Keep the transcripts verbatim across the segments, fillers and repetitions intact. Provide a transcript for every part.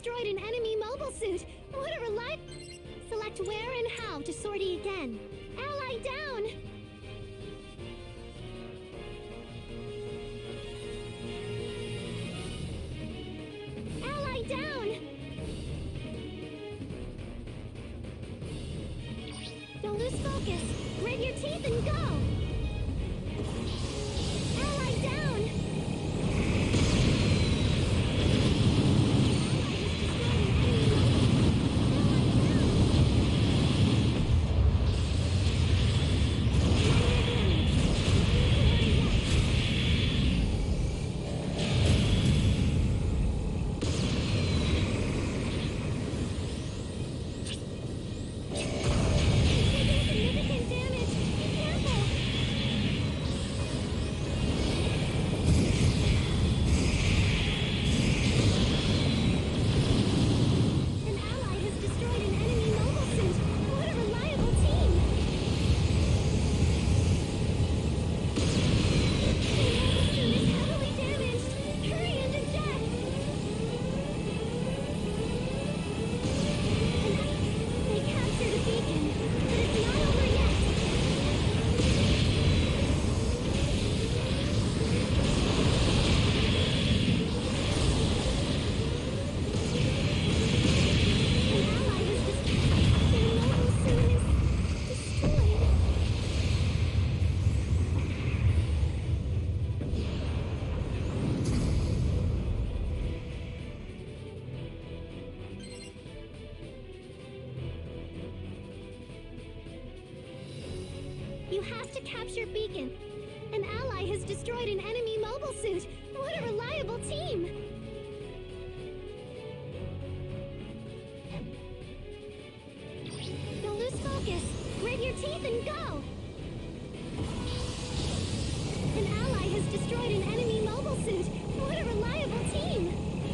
destroyed an enemy mobile suit. What a relief! Select where and how to sortie again. Ally down! Ally down! Don't lose focus. Grit your teeth and go! Ally down! You have to capture Beacon. An ally has destroyed an enemy mobile suit. What a reliable team! Don't lose focus. Grit your teeth and go! An ally has destroyed an enemy mobile suit. What a reliable team!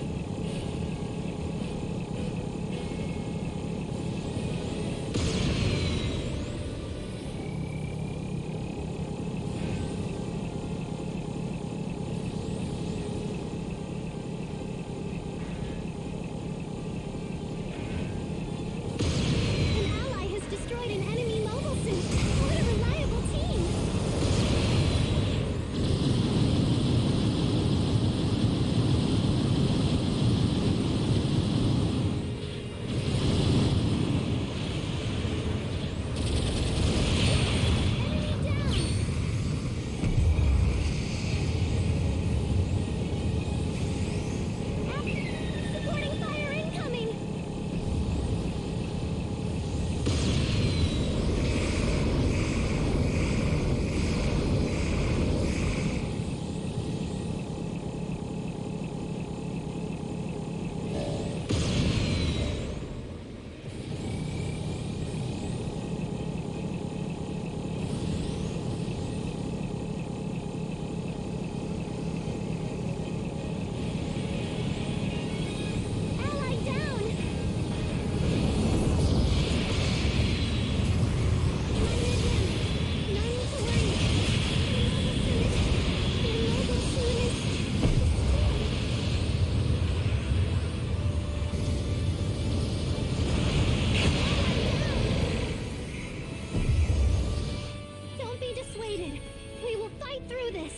We will fight through this!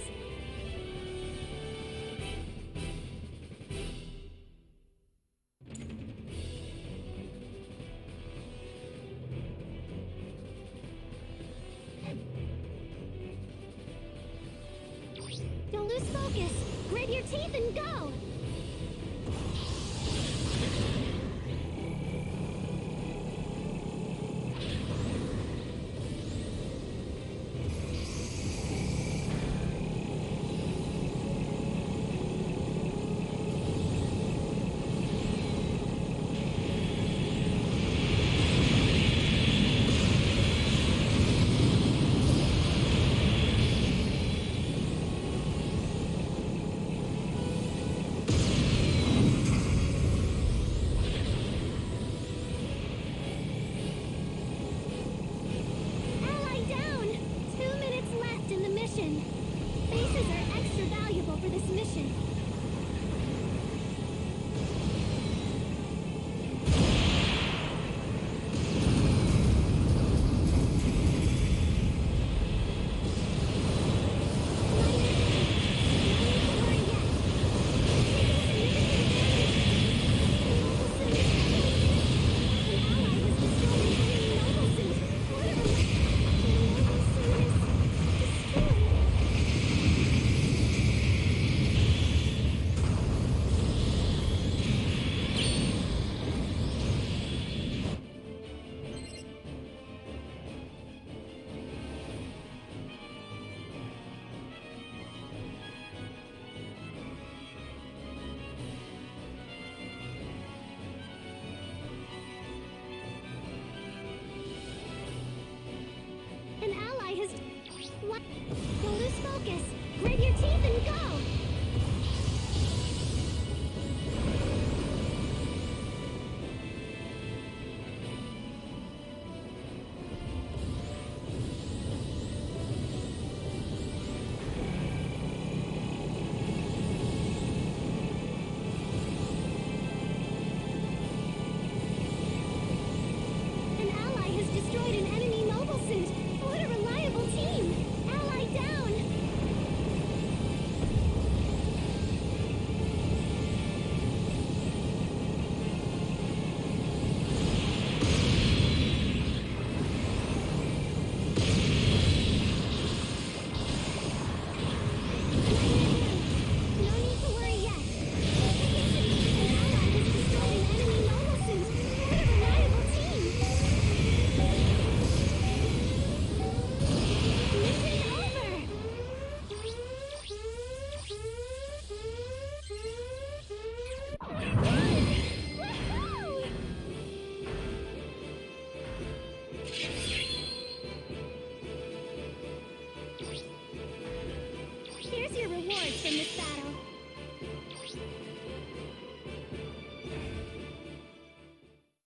Don't lose focus! Grit your teeth and go! Faces are extra valuable for this mission. one. Don't lose focus. Grit your teeth and go. An ally has destroyed an enemy mobile suit. What a reliable team. Ally down. No need to worry yet. An ally has destroyed an enemy mobile suit. What a reliable team. Mission over. Woohoo!